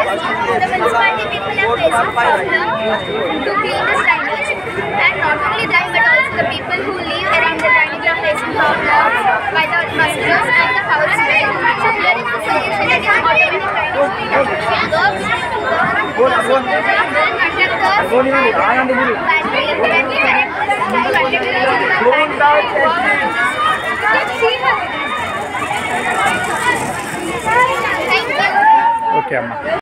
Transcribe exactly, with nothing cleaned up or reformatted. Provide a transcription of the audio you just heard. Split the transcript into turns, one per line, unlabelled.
The municipality people have faced a problem to clean this drainage, and not only them but also the people who live around the drainage are facing problems by the mosquitoes and the foul smell. So here is the solution: that is whatever the drainage cleanup works, the conductors battery immediately connect this battery. Thank you.
Okay, Amma.